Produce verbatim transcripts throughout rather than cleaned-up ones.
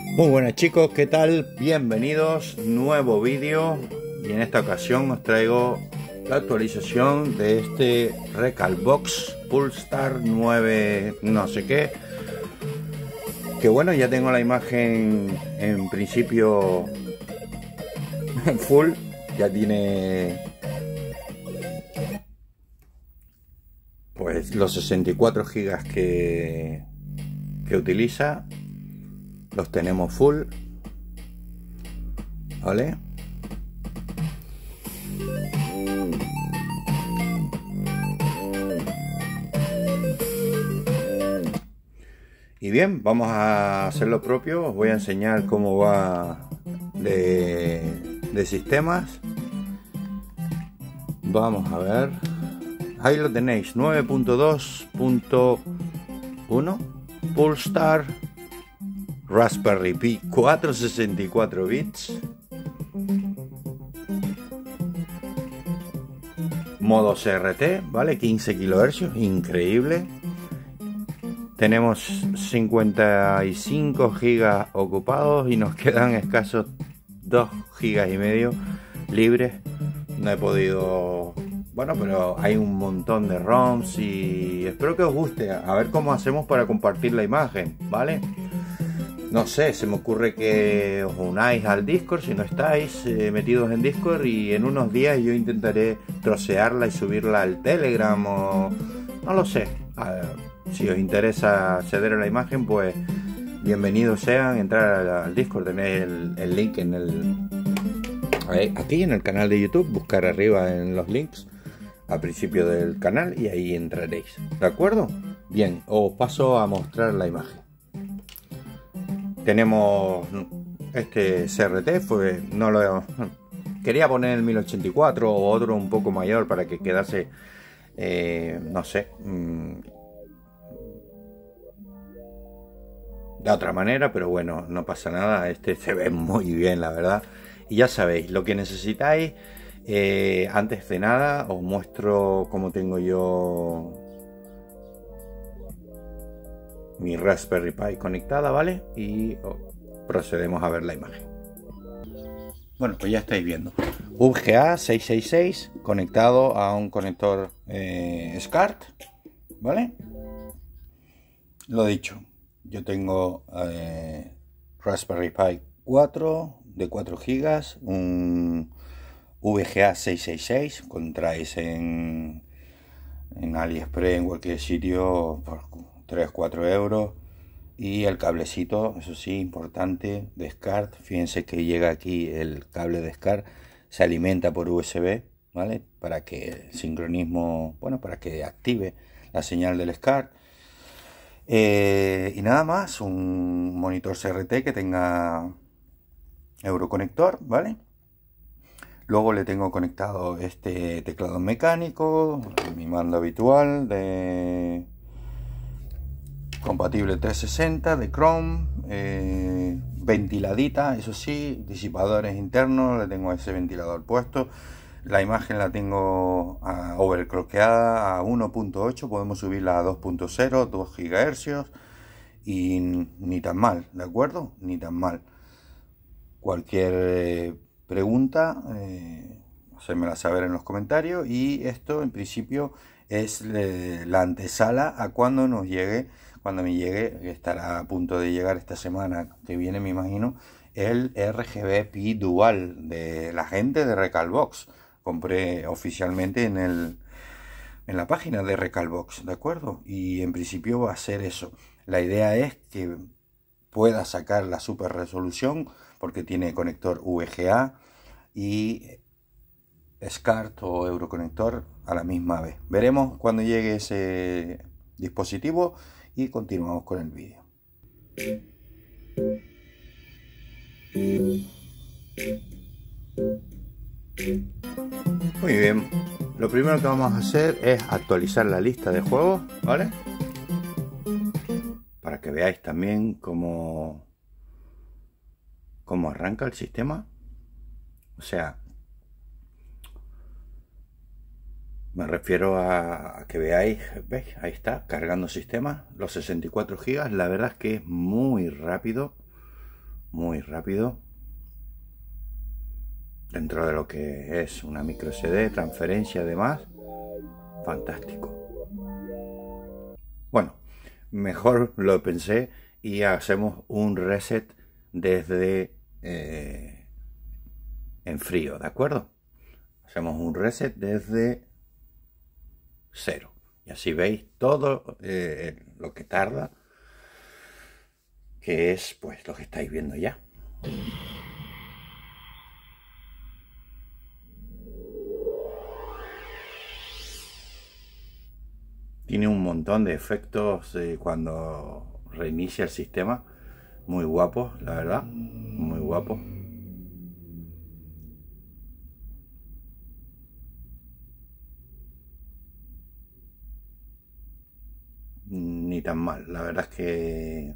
Muy buenas chicos, ¿qué tal? Bienvenidos, nuevo vídeo, y en esta ocasión os traigo la actualización de este Recalbox Polestar nueve no sé qué, que bueno, ya tengo la imagen en principio full, ya tiene pues los sesenta y cuatro gigas que, que utiliza. Los tenemos full, ¿vale? Y bien, vamos a hacer lo propio. Os voy a enseñar cómo va de, de sistemas. Vamos a ver. Ahí lo tenéis, nueve punto dos punto uno Polestar Raspberry Pi cuatrocientos sesenta y cuatro bits, modo C R T, vale, quince kilohercios, increíble. Tenemos cincuenta y cinco gigas ocupados y nos quedan escasos dos gigas y medio libres. No he podido, bueno, pero hay un montón de ROMs y espero que os guste. A ver cómo hacemos para compartir la imagen, ¿vale? No sé, se me ocurre que os unáis al Discord si no estáis eh, metidos en Discord, y en unos días yo intentaré trocearla y subirla al Telegram o no lo sé. A ver, si os interesa acceder a la imagen, pues bienvenidos sean, entrar al, al Discord, tenéis el, el link en el aquí en el canal de YouTube, buscar arriba en los links al principio del canal y ahí entraréis, ¿de acuerdo? Bien, os paso a mostrar la imagen. Tenemos este C R T, fue, no lo quería poner el mil ochenta y cuatro o otro un poco mayor para que quedase, eh, no sé, mmm, de otra manera, pero bueno, no pasa nada. Este se ve muy bien, la verdad. Y ya sabéis, lo que necesitáis, eh, antes de nada os muestro cómo tengo yo mi Raspberry Pi conectada, ¿vale? Y oh, procedemos a ver la imagen. Bueno, pues ya estáis viendo V G A seiscientos sesenta y seis conectado a un conector eh, SCART, ¿vale? Lo dicho, yo tengo eh, Raspberry Pi cuatro de cuatro gigas, un V G A seiscientos sesenta y seis, contraéis en, en AliExpress, en cualquier sitio, por tres cuatro euros, y el cablecito, eso sí, importante, de SCART. Fíjense que llega aquí el cable de SCART, se alimenta por U S B, ¿vale? Para que el sincronismo, bueno, para que active la señal del SCART. Eh, y nada más, un monitor C R T que tenga Euroconector, ¿vale? Luego le tengo conectado este teclado mecánico, mi mando habitual de compatible trescientos sesenta de Chrome, eh, ventiladita, eso sí, disipadores internos, le tengo ese ventilador puesto. La imagen la tengo uh, overclockeada a uno punto ocho, podemos subirla a dos punto cero, dos gigahercios, y ni tan mal, ¿de acuerdo? Ni tan mal. Cualquier eh, pregunta, eh, hacérmela saber en los comentarios, y esto en principio es eh, la antesala a cuando nos llegue, cuando me llegue, que estará a punto de llegar esta semana que viene, me imagino, el R G B Pi Dual de la gente de Recalbox. Compré oficialmente en el en la página de Recalbox, ¿de acuerdo? Y en principio va a ser eso. La idea es que pueda sacar la super resolución porque tiene conector V G A y SCART o Euroconector a la misma vez. Veremos cuando llegue ese dispositivo y continuamos con el vídeo. Muy bien, lo primero que vamos a hacer es actualizar la lista de juegos, ¿vale? Para que veáis también cómo, cómo arranca el sistema. O sea, me refiero a, a que veáis, ¿veis? Ahí está, cargando sistema, los sesenta y cuatro gigas. La verdad es que es muy rápido, muy rápido, dentro de lo que es una micro S D, transferencia además, fantástico. Bueno, mejor lo pensé y hacemos un reset desde eh, en frío, ¿de acuerdo? Hacemos un reset desde cero y así veis todo eh, lo que tarda, que es pues lo que estáis viendo ya. Tiene un montón de efectos eh, cuando reinicia el sistema, muy guapos, la verdad, muy guapos. Ni tan mal, la verdad es que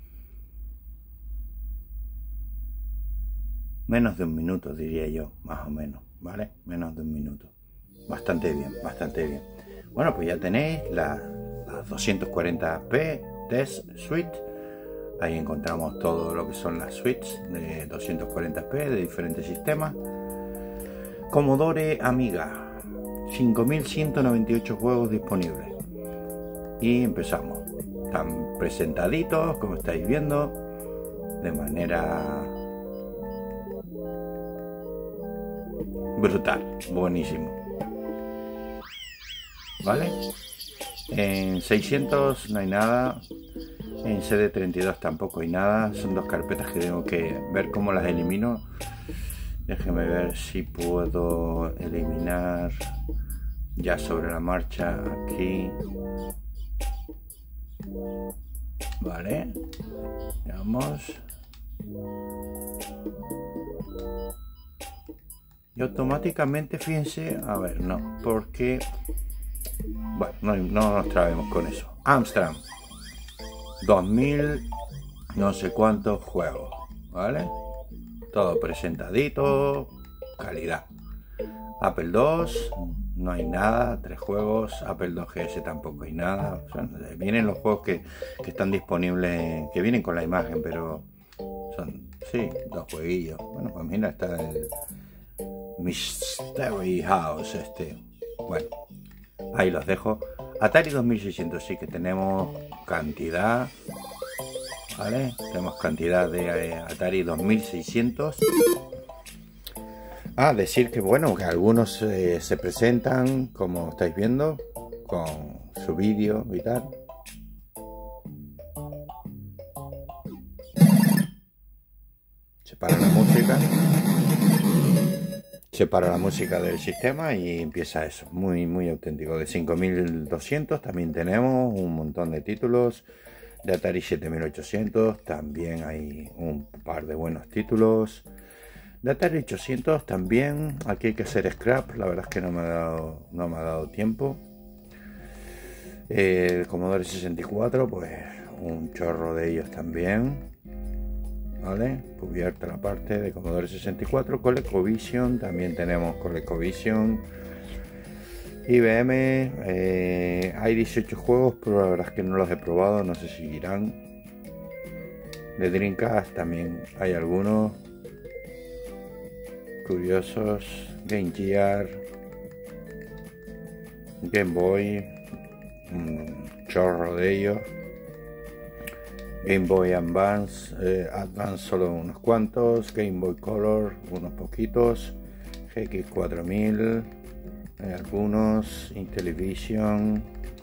menos de un minuto diría yo, más o menos, ¿vale? Menos de un minuto. Bastante bien, bastante bien. Bueno, pues ya tenéis la, la doscientos cuarenta p Test Suite. Ahí encontramos todo lo que son las suites de doscientos cuarenta p de diferentes sistemas. Commodore Amiga, cinco mil ciento noventa y ocho juegos disponibles. Y empezamos. Están presentaditos, como estáis viendo, de manera brutal, buenísimo. ¿Vale? En seiscientos no hay nada. En C D treinta y dos tampoco hay nada. Son dos carpetas que tengo que ver cómo las elimino. Déjeme ver si puedo eliminar ya sobre la marcha aquí. Vale, veamos. Y automáticamente, fíjense, a ver, no, porque bueno, no, no nos trabemos con eso. Amstrad, dos mil no sé cuántos juegos, ¿vale? Todo presentadito, calidad. Apple dos, no hay nada, tres juegos. Apple dos G S tampoco hay nada. O sea, vienen los juegos que, que están disponibles, que vienen con la imagen, pero son, sí, dos jueguillos. Bueno, pues mira, está el Mystery House este. Bueno, ahí los dejo. Atari dos mil seiscientos, sí que tenemos cantidad, ¿vale? Tenemos cantidad de eh, Atari dos mil seiscientos. Ah, decir que bueno, que algunos eh, se presentan, como estáis viendo, con su vídeo y tal. Se para la música. Se para la música del sistema y empieza eso, muy muy auténtico. De cinco mil doscientos también tenemos un montón de títulos. De Atari siete mil ochocientos también hay un par de buenos títulos. De Atari ochocientos también, aquí hay que hacer scrap, la verdad es que no me ha dado, no me ha dado tiempo. Eh, el Commodore sesenta y cuatro, pues un chorro de ellos también. ¿Vale? Cubierta la parte de Commodore sesenta y cuatro. ColecoVision, también tenemos ColecoVision. I B M, eh, hay dieciocho juegos, pero la verdad es que no los he probado, no sé si irán. De Dreamcast también hay algunos curiosos. Game Gear, Game Boy, un chorro de ellos. Game Boy Advance, eh, Advance solo unos cuantos. Game Boy Color, unos poquitos. G X cuatro mil, hay algunos. Intellivision,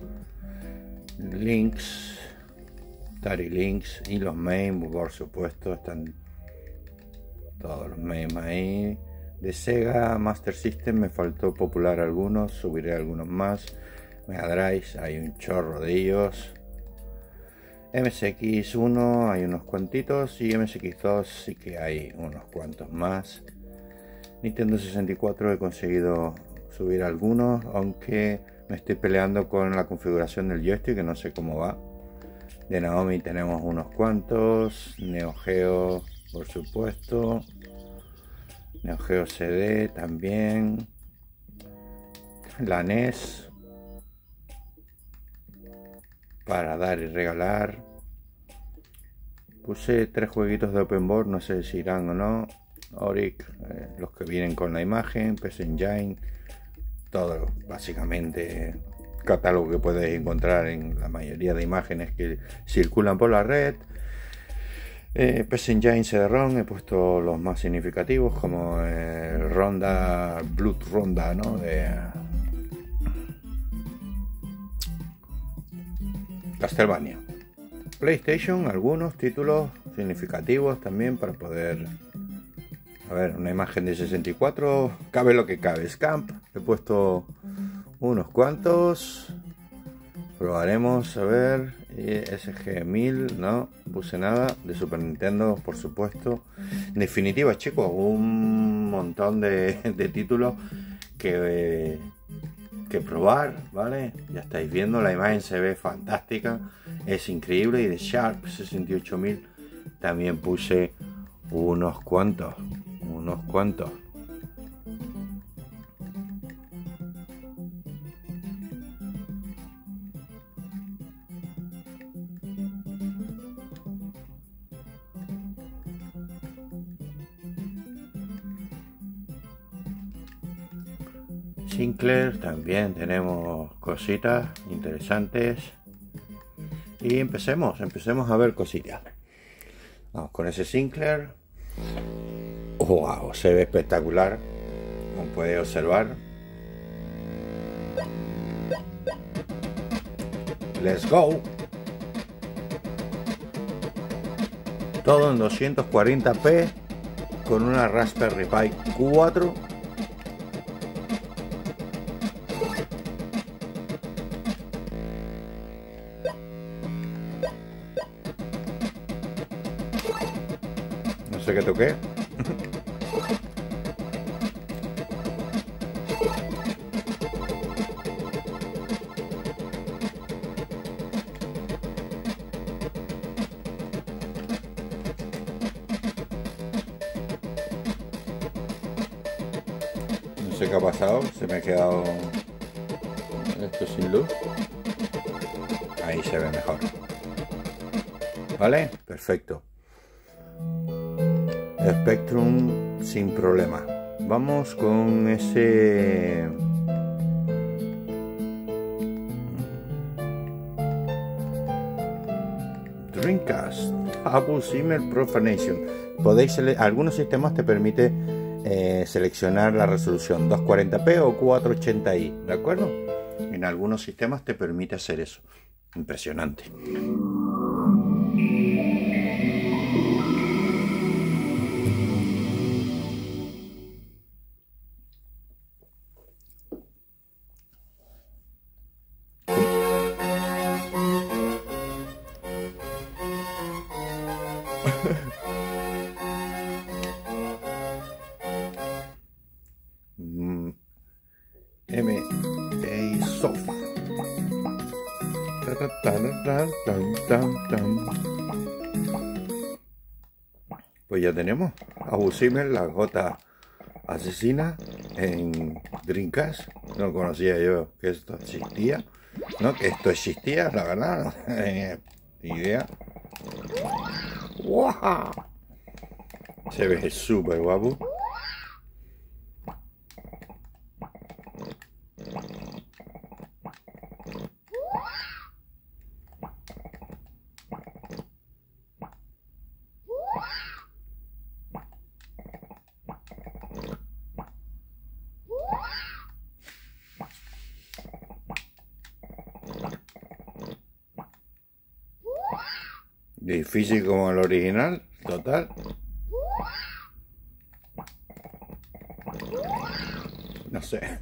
Lynx, Atari Lynx y los MAME, por supuesto, están todos los MAME ahí. De Sega Master System me faltó popular algunos, subiré algunos más. Mega Drive, hay un chorro de ellos. M S X uno hay unos cuantitos y M S X dos sí que hay unos cuantos más. Nintendo sesenta y cuatro he conseguido subir algunos, aunque me estoy peleando con la configuración del joystick, que no sé cómo va. De Naomi tenemos unos cuantos. Neo Geo, por supuesto. Neo Geo C D también. La N E S para dar y regalar. Puse tres jueguitos de open board, no sé si irán o no. Auric, eh, los que vienen con la imagen, P S Engine, todo básicamente catálogo que puedes encontrar en la mayoría de imágenes que circulan por la red. eh, P S Engine C D ROM, he puesto los más significativos como el Ronda, Blood Ronda, ¿no? De Castlevania. PlayStation, algunos títulos significativos también para poder... A ver, una imagen de sesenta y cuatro, cabe lo que cabe. Scamp, he puesto unos cuantos. Probaremos, a ver. S G mil, no puse nada. De Super Nintendo, por supuesto. En definitiva, chicos, un montón de, de títulos que, que probar, ¿vale? Ya estáis viendo, la imagen se ve fantástica, es increíble. Y de Sharp sesenta y ocho mil también puse unos cuantos. Unos cuantos. Sinclair también tenemos cositas interesantes. Y empecemos, empecemos a ver cositas. Vamos con ese Sinclair. Wow, se ve espectacular, como podéis observar. Let's go. Todo en doscientos cuarenta p con una Raspberry Pi cuatro. No sé qué toqué. No sé qué ha pasado, se me ha quedado esto sin luz. Ahí se ve mejor. ¿Vale? Perfecto. Spectrum sin problema. Vamos con ese Dreamcast Abu Simmel Profanation. Podéis algunos sistemas te permite eh, seleccionar la resolución doscientos cuarenta p o cuatrocientos ochenta i, ¿de acuerdo? En algunos sistemas te permite hacer eso. Impresionante. M A Soft. Pues ya tenemos Abu Simmel, la gota asesina en Dreamcast. No conocía yo que esto existía, no que esto existía, la verdad, no tenía idea. ¡Wow! Se ve súper guapo. Difícil como el original, total. No sé.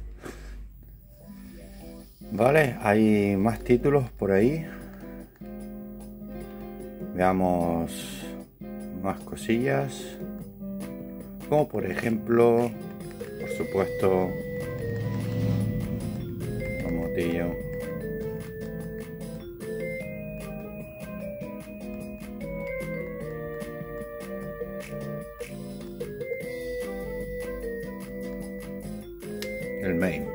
Vale, hay más títulos por ahí. Veamos más cosillas. Como por ejemplo, por supuesto, Motillo. El main.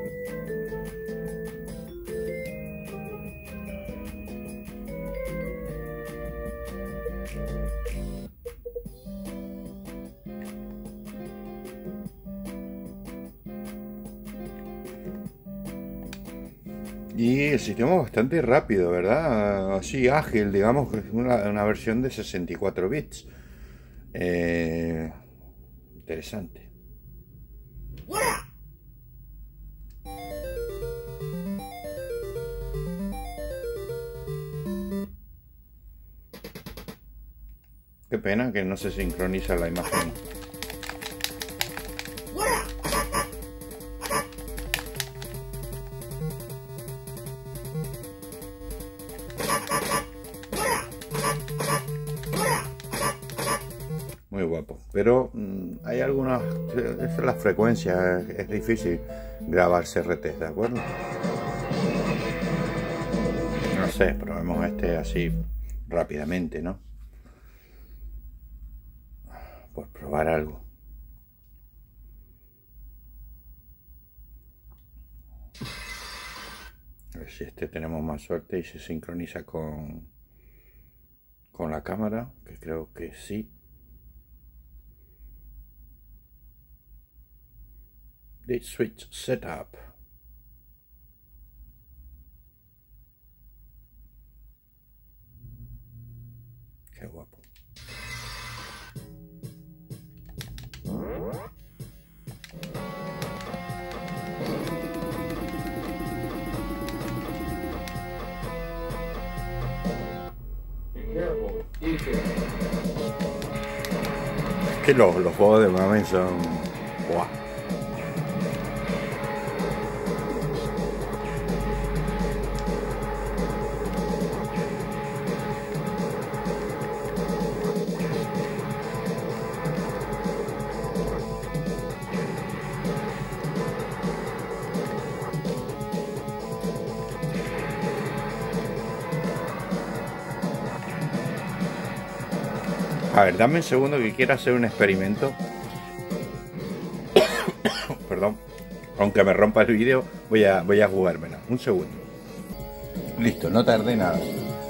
Y el sistema es bastante rápido, ¿verdad? Así ágil, digamos que es una, una versión de sesenta y cuatro bits. Eh, interesante. Qué pena que no se sincroniza la imagen. Muy guapo, pero mmm, hay algunas, esa es la frecuencia, es, es difícil grabar C R T, ¿de acuerdo? No sé, probemos este así rápidamente, ¿no? Por probar algo. A ver si este tenemos más suerte y se sincroniza con, con la cámara, que creo que sí. The switch setup. Qué guapo. Es que los, los juegos de mame son... ¡Buah! A ver, dame un segundo que quiero hacer un experimento. Perdón. Aunque me rompa el vídeo, voy a, voy a jugármela. Un segundo. Listo, no tardé nada.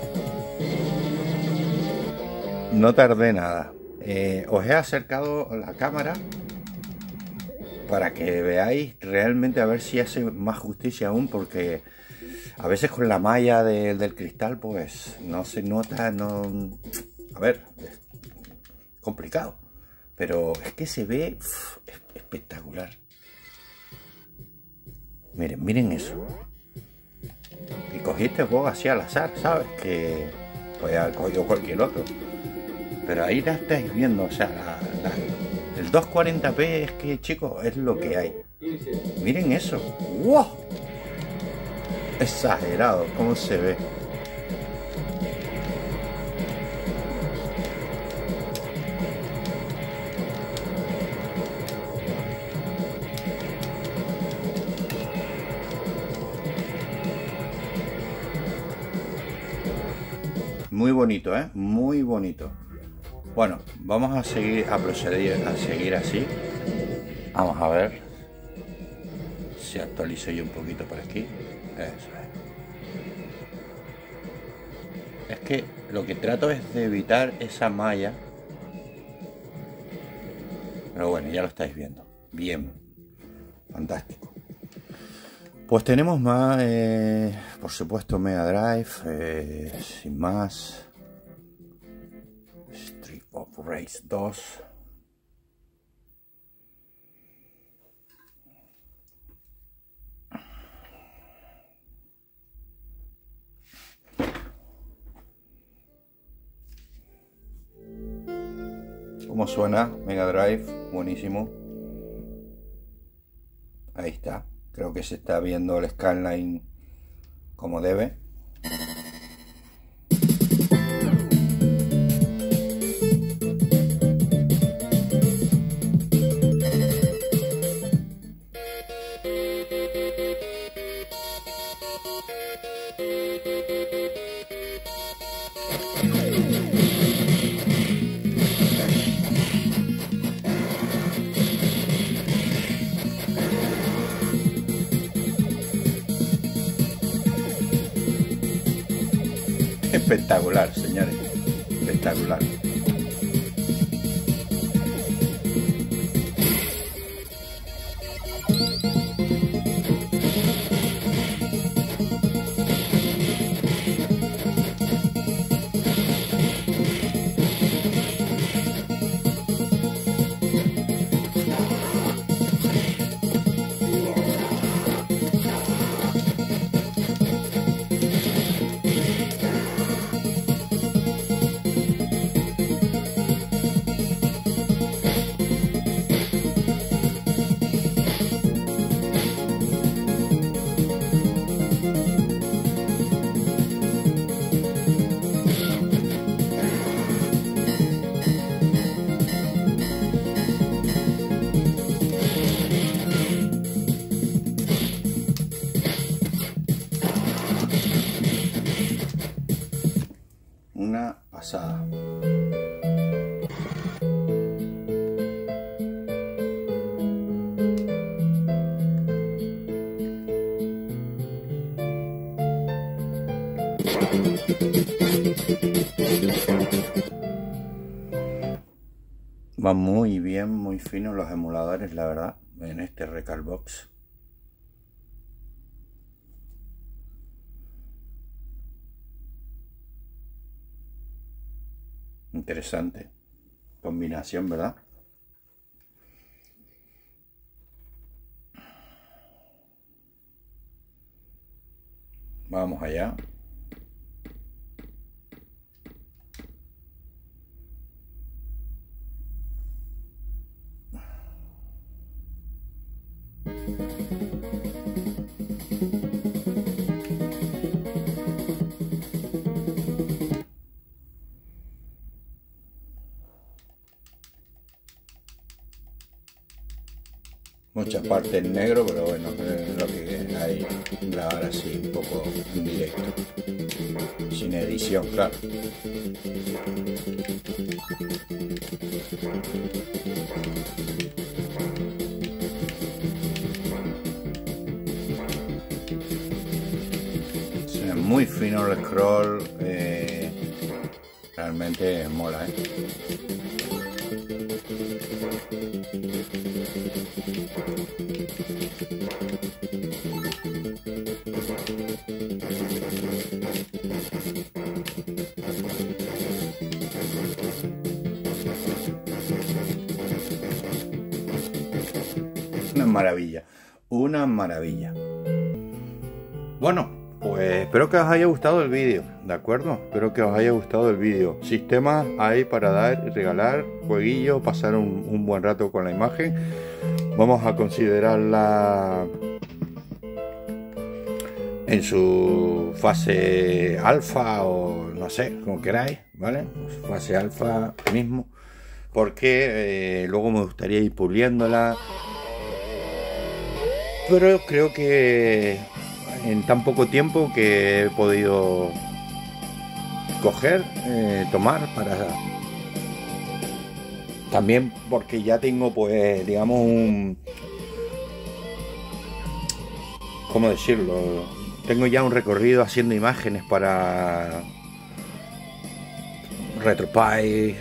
No tardé nada. Eh, os he acercado la cámara para que veáis realmente a ver si hace más justicia aún, porque a veces con la malla de, del cristal pues no se nota, no... A ver... complicado, pero es que se ve uf, espectacular. Miren, miren eso. Y cogí este juego así al azar, ¿sabes? Que podía haber cogido cualquier otro, pero ahí la estáis viendo, o sea, la, la, el doscientos cuarenta p es que, chicos, es lo que hay. Miren eso. ¡Wow! Exagerado, cómo se ve. Muy bonito, ¿eh? Muy bonito. Bueno, vamos a seguir, a proceder a seguir así. Vamos a ver si actualizo yo un poquito por aquí. Eso es. Es que lo que trato es de evitar esa malla. Pero bueno, ya lo estáis viendo. Bien. Fantástico. Pues tenemos más, eh, por supuesto, Mega Drive, eh, sin más, Street of Rage dos, ¿cómo suena Mega Drive? Buenísimo, ahí está. Creo que se está viendo el scanline como debe. Espectacular, señores, espectacular. una pasada. Va muy bien, muy fino los emuladores, la verdad, en este Recalbox. Interesante combinación, ¿verdad? Vamos allá. Mucha parte en negro, pero bueno, es lo que hay, grabar así un poco en directo, sin edición, claro. O sea, muy fino el scroll, eh, realmente mola, ¿eh? Una maravilla, una maravilla. Bueno, pues espero que os haya gustado el vídeo, ¿de acuerdo? Espero que os haya gustado el vídeo. Sistemas hay para dar y regalar, jueguillos, pasar un, un buen rato con la imagen. Vamos a considerarla en su fase alfa o no sé, como queráis, ¿vale? Fase alfa mismo, porque eh, luego me gustaría ir puliéndola. Pero creo que en tan poco tiempo que he podido coger, eh, tomar para... También porque ya tengo, pues, digamos, un... ¿Cómo decirlo? Tengo ya un recorrido haciendo imágenes para RetroPie,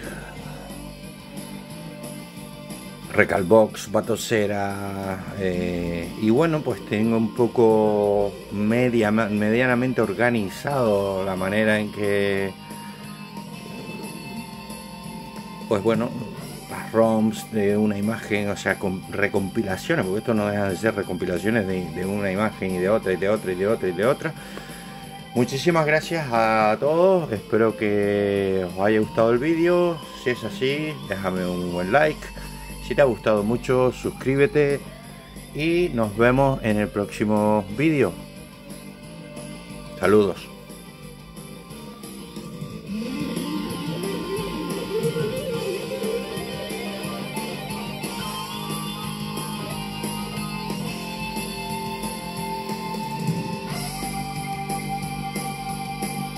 Recalbox, Batocera, eh, y bueno, pues tengo un poco media, medianamente organizado la manera en que, pues bueno, las ROMs de una imagen, o sea, con recompilaciones, porque esto no deja de ser recompilaciones de, de una imagen y de otra y de otra y de otra y de otra. Muchísimas gracias a todos, espero que os haya gustado el vídeo. Si es así, déjame un buen like. Si te ha gustado mucho, suscríbete y nos vemos en el próximo vídeo. Saludos.